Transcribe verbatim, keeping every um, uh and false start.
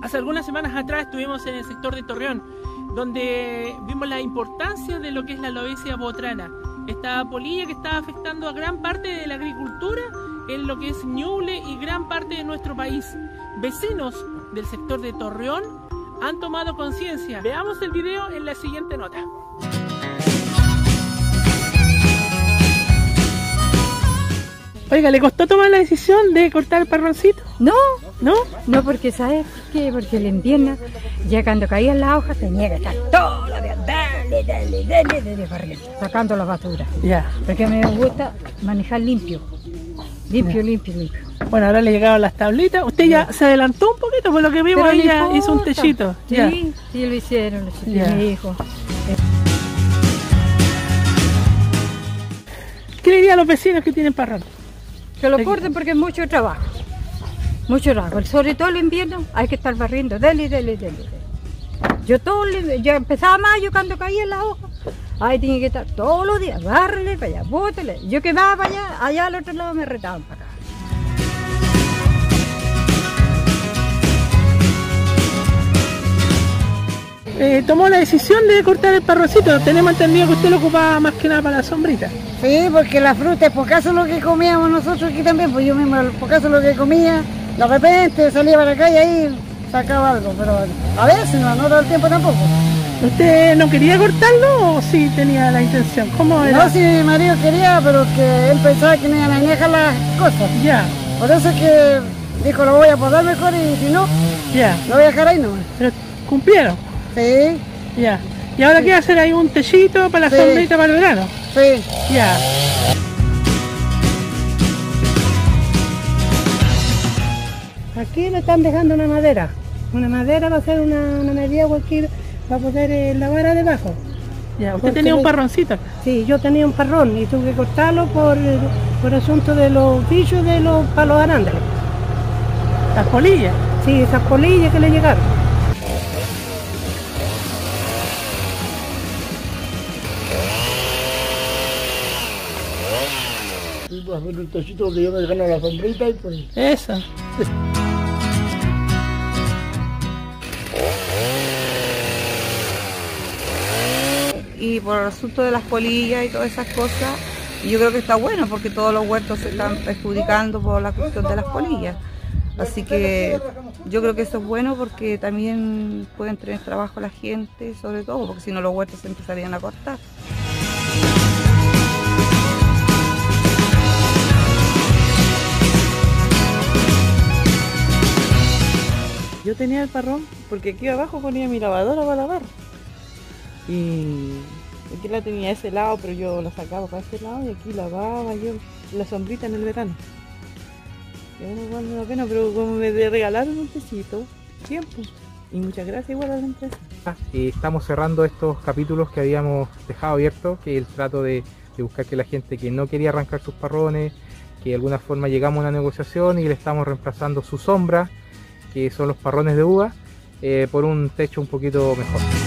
Hace algunas semanas atrás estuvimos en el sector de Torreón, donde vimos la importancia de lo que es la aloesia botrana, esta polilla que está afectando a gran parte de la agricultura en lo que es Ñuble y gran parte de nuestro país. Vecinos del sector de Torreón han tomado conciencia. Veamos el video en la siguiente nota. Oiga, ¿le costó tomar la decisión de cortar el parroncito? No, ¿No? no, porque ¿sabes por qué? Porque el invierno, ya cuando caían las hojas, tenía que estar todo los días, dale, dale, dale, dale, barriendo, sacando la basura. Ya. Porque a mí me gusta manejar limpio, limpio, Ya. limpio, limpio. Bueno, ahora le llegaron las tablitas. Usted ya se adelantó un poquito por lo que vimos, Pero ahí no ya importa. hizo un techito. Sí, Ya. sí, lo hicieron, lo hicieron Ya. mi hijo. ¿Qué le diría a los vecinos que tienen parrón? Que lo corten porque es mucho trabajo, mucho trabajo, sobre todo el invierno hay que estar barriendo, dele, dele, dele. Yo todo, el- ya empezaba mayo cuando caía la hoja, ahí tenía que estar todos los días, bárrele para allá, bótele. Yo que va para allá, allá al otro lado me retaban para acá. Eh, tomó la decisión de cortar el parroncito. Tenemos entendido que usted lo ocupaba más que nada para la sombrita. Sí, porque la fruta es por caso lo que comíamos nosotros aquí también, pues yo mismo por caso lo que comía, de repente salía para acá y ahí sacaba algo, pero a veces no, no todo el tiempo tampoco. ¿Usted no quería cortarlo o sí tenía la intención? ¿Cómo era? No, si mi marido quería, pero que él pensaba que me iban a dejar las cosas. Ya, Por eso es que dijo, lo voy a podar mejor y si no, ya. lo voy a dejar ahí nomás. Pero cumplieron. Sí, Ya. ¿Y ahora qué hacer ahí un techito para la Sí. sombrita para el verano? sí. Ya. Aquí le están dejando una madera. Una madera va a ser una, una medida cualquier, va a poner eh, la vara debajo. Ya. Usted Porque tenía un le- parroncito acá. Sí, yo tenía un parrón y tuve que cortarlo por, eh, por asunto de los bichos de los palos arándanos. Las polillas. Sí, esas polillas que le llegaron. Sí, pues hacer un techito que yo me gano la sombrita y pues... Eso. Y por el asunto de las polillas y todas esas cosas, yo creo que está bueno porque todos los huertos se están perjudicando por la cuestión de las polillas. Así que yo creo que eso es bueno porque también pueden tener trabajo la gente, sobre todo, porque si no los huertos se empezarían a cortar. Yo tenía el parrón porque aquí abajo ponía mi lavadora para lavar. Y aquí la tenía a ese lado, pero yo la sacaba para ese lado y aquí lavaba yo la sombrita en el verano. Y bueno, vale la pena, pero como me regalaron un tecito, tiempo. Y muchas gracias igual a la empresa. Y estamos cerrando estos capítulos que habíamos dejado abiertos, que es el trato de, de buscar que la gente que no quería arrancar sus parrones, que de alguna forma llegamos a una negociación y le estamos reemplazando su sombra, que son los parrones de uva, eh, por un techo un poquito mejor.